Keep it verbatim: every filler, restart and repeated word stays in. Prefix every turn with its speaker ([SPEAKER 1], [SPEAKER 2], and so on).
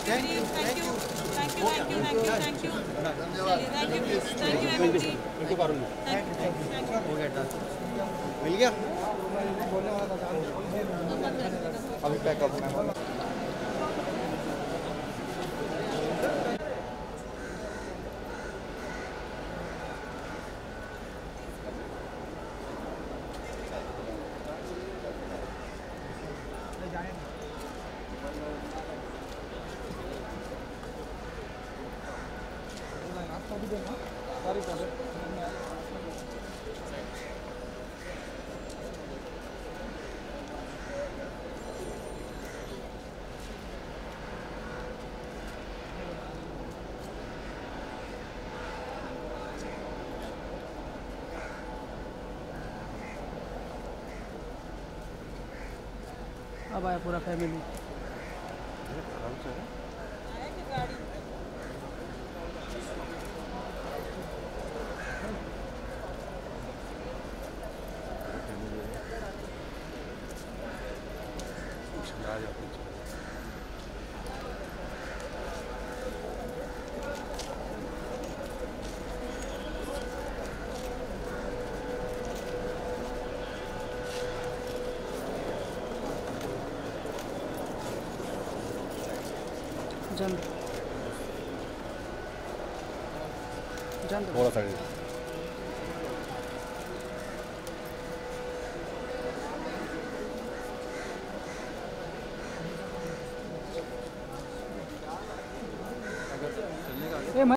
[SPEAKER 1] Thank you thank you thank you thank you thank you thank you thank you thank you everybody thank you thank you हो गया done मिल गया अभी pack up मैं
[SPEAKER 2] अब आया पूरा फैमिली। जंद जंद
[SPEAKER 3] थोड़ा साइड